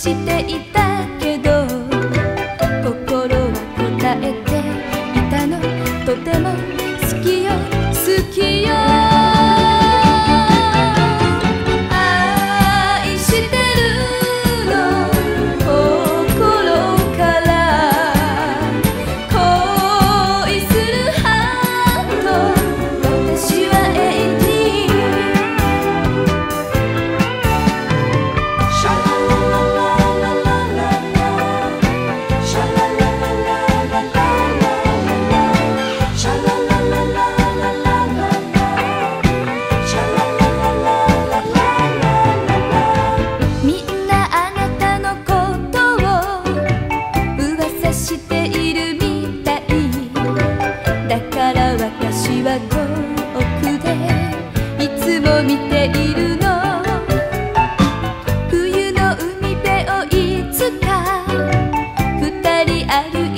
していたけど心は答えていたの。とても好きよ好きよ。愛してるの心から恋するハート。私は永遠にシャラララララララシャラララララララシャラララララララシャラララララララ。みんなあなたのことを噂しているみたい。だから私は遠くでいつも見ているの。冬の海辺をいつか二人歩い